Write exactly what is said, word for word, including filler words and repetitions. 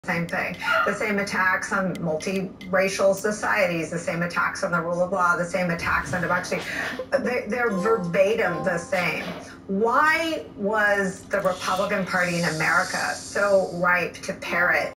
Same thing. The same attacks on multiracial societies, the same attacks on the rule of law, the same attacks on democracy. They, they're verbatim the same. Why was the Republican Party in America so ripe to parrot